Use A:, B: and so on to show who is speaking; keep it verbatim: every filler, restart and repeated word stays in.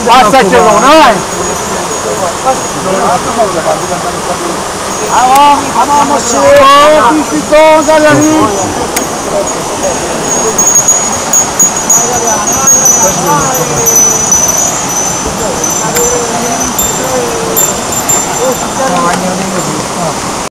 A: Passa il celone, allora, andiamo su, qui cosa la lì?